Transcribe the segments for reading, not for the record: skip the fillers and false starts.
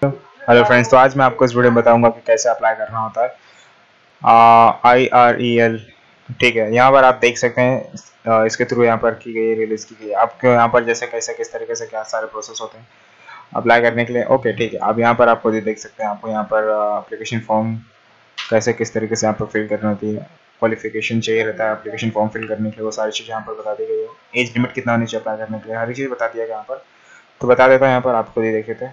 Hello friends, तो आज मैं आपको इस वीडियो में बताऊंगा कि कैसे अप्लाई करना होता है IREL। ठीक है, यहाँ पर आप देख सकते हैं इसके थ्रू यहाँ पर की गई, रिलीज की गई। आपको यहाँ पर जैसे कैसे किस तरीके से क्या सारे प्रोसेस होते हैं अप्लाई करने के लिए। ओके ठीक है, अब यहाँ पर आपको देख सकते हैं, आपको यहाँ पर एप्लीकेशन फॉर्म कैसे किस तरीके से यहाँ पर फिल करनी होती है, क्वालिफिकेशन चाहिए रहता है एप्लीकेशन फॉर्म फिल करने के लिए, वो सारी चीज़ें यहाँ पर बता दी गई है। एज लिमिट कितना होनी चाहिए अप्लाई करने के लिए, हर चीज़ बता दिया गया यहाँ पर। तो बता देता हूँ यहाँ पर आपको, ये देखे थे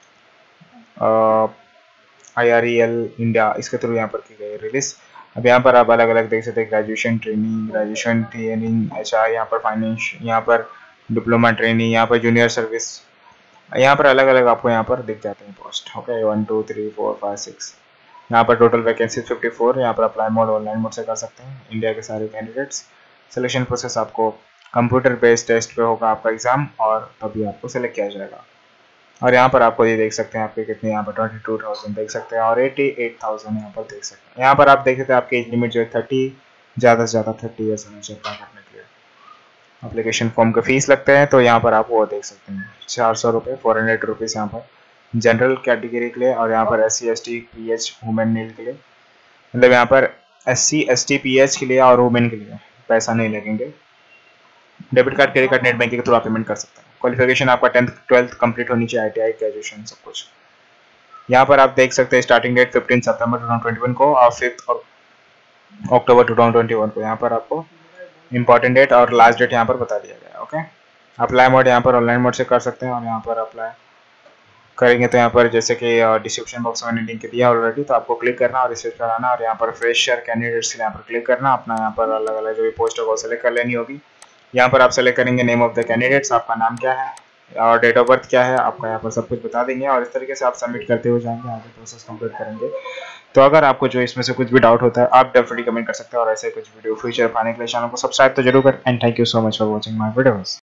IREL इंडिया, इसके थ्रू यहाँ पर की गई रिलीज। अब यहाँ पर आप अलग अलग देख सकते हैं, ग्रेजुएशन ट्रेनिंग HR, यहाँ पर फाइनेंस, यहाँ पर डिप्लोमा ट्रेनिंग, यहाँ पर जूनियर सर्विस, यहाँ पर अलग अलग आपको यहाँ पर दिख जाते हैं पोस्ट। ओके 1 2 3 4 5 6, यहाँ पर टोटल वैकेंसी 54। यहाँ पर अप्लाई मोड ऑनलाइन मोड से कर सकते हैं इंडिया के सारे कैंडिडेट्स। सिलेक्शन प्रोसेस आपको कंप्यूटर बेस्ड टेस्ट पे होगा आपका एग्जाम, और तभी आपको सेलेक्ट किया जाएगा। और यहाँ पर आपको ये देख सकते हैं आपके कितने, यहाँ पर 22,000 देख सकते हैं, और 88,000 यहाँ पर देख सकते हैं। यहाँ पर आप देख सकते हैं आपकी एज लिमिट जो है 30, ज़्यादा से ज़्यादा 30 ईयर्स होना चाहिए अप्लाई करने के लिए। एप्लीकेशन फॉर्म का फीस लगते हैं, तो यहाँ पर आप वो देख सकते हैं 400 रुपये, 400 रुपीज़ यहाँ पर जनरल कैटेगरी के लिए, और यहाँ पर SC ST PH women nil के लिए, मतलब यहाँ पर SC ST PH के लिए और वुमेन के लिए पैसा नहीं लगेंगे। Debit card, credit card, net banking के थ्रू आप पेमेंट कर सकते हैं। क्वालिफिकेशन आपका 10th 12th कंप्लीट होनी चाहिए, ITI ग्रेजुएशन सब कुछ। यहाँ पर आप देख सकते हैं स्टार्टिंग डेट 15 सितंबर 2021 को और 5 अक्टूबर 2021 को। यहाँ पर आपको इंपॉर्टेंट डेट और लास्ट डेट यहाँ पर बता दिया गया है। ओके, अप्लाई मोड यहाँ पर ऑनलाइन मोड से कर सकते हैं, और यहाँ पर अप्लाई करेंगे तो यहाँ पर जैसे कि डिस्क्रिप्शन बॉक्स में मैंने लिंक दिया ऑलरेडी, तो आपको क्लिक करना और रिसर्च कराना, और यहाँ पर फ्रेशर कैंडिडेट्स के यहाँ पर क्लिक करना, अपना यहाँ पर अलग अलग जो भी पोस्ट होगा वो सेलेक्ट कर लेनी होगी। यहाँ पर आप सेलेक्ट करेंगे नेम ऑफ द कैंडिडेट्स, आपका नाम क्या है और डेट ऑफ बर्थ क्या है आपका, यहाँ पर सब कुछ बता देंगे, और इस तरीके से आप सबमिट करते हुए जाएंगे, आगे प्रोसेस कंप्लीट करेंगे। तो अगर आपको जो इसमें से कुछ भी डाउट होता है आप डेफिनेटली कमेंट कर सकते हैं, और ऐसे कुछ वीडियो फ्यूचर पाने के लिए चैनल को सब्सक्राइब तो जरूर करें। And thank you so much for watching my videos.